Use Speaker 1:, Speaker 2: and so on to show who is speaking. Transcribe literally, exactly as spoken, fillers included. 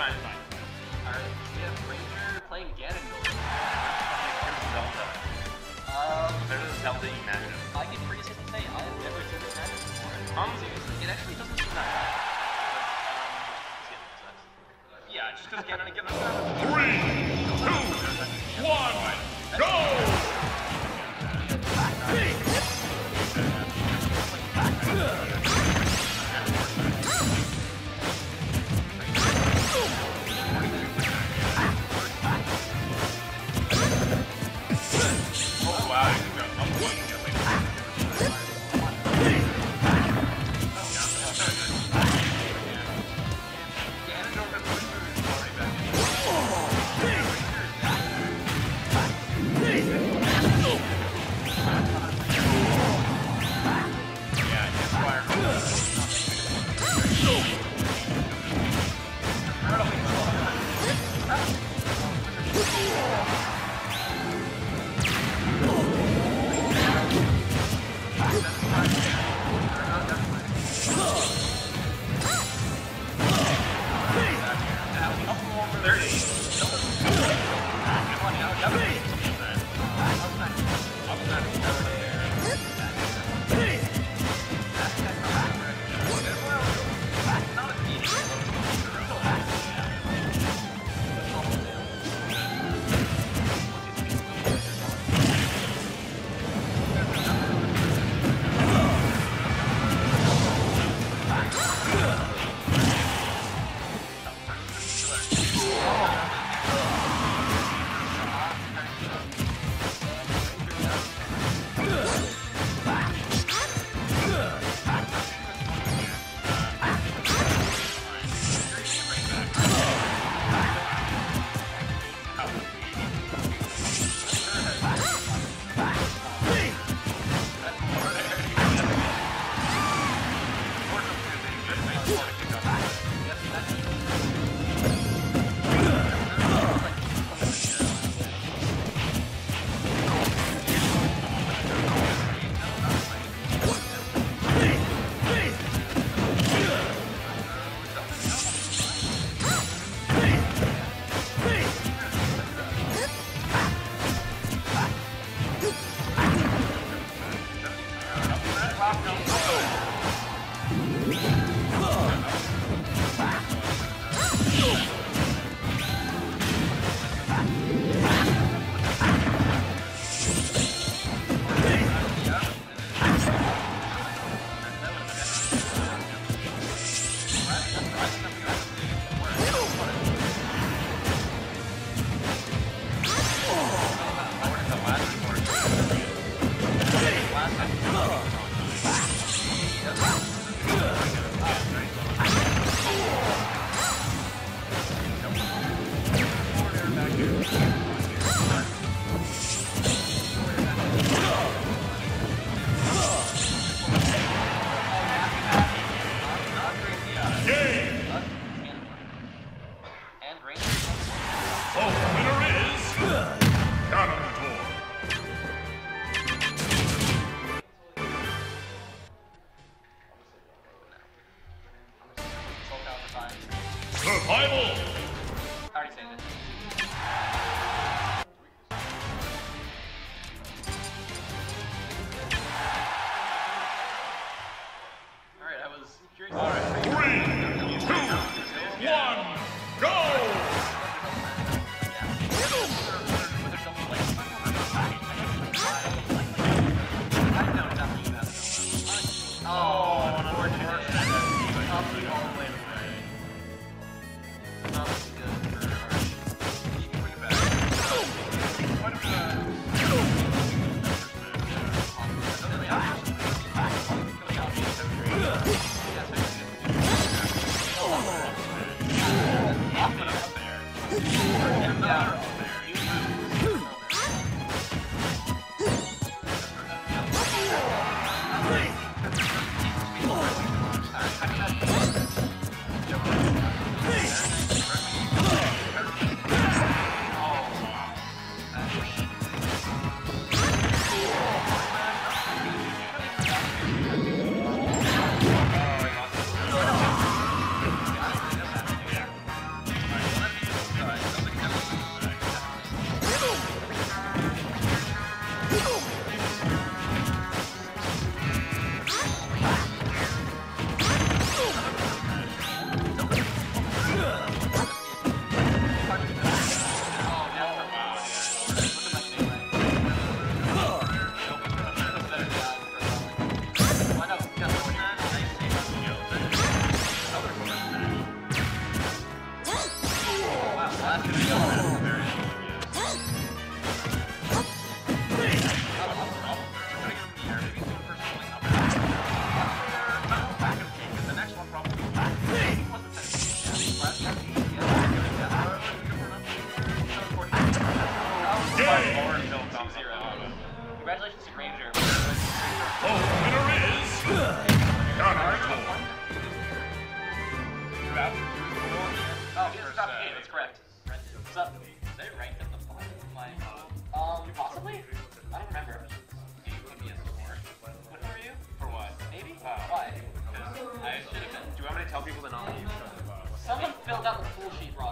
Speaker 1: fine, it's fine.
Speaker 2: Alright, we have Ranger playing Ganondorf.
Speaker 1: Zelda.
Speaker 2: Um,
Speaker 1: There's a Zelda you matchup.
Speaker 2: I can pretty safely say I have never seen this matchup before.
Speaker 1: Um,
Speaker 2: Seriously, it actually doesn't seem that bad. But, um,
Speaker 1: yeah, just because Ganon and Ganon.
Speaker 3: Three, two, one, go!
Speaker 1: first
Speaker 2: Stop the
Speaker 1: set.
Speaker 2: game, that's correct. What's up? Is they ranked at the bottom of my... Um, possibly? I don't remember. You put me as a four. What were you?
Speaker 1: For what?
Speaker 2: Maybe?
Speaker 1: Uh,
Speaker 2: Why?
Speaker 1: Because
Speaker 2: I should have been.
Speaker 1: Do you want me to tell people to not leave?
Speaker 2: Someone filled out the full sheet wrong.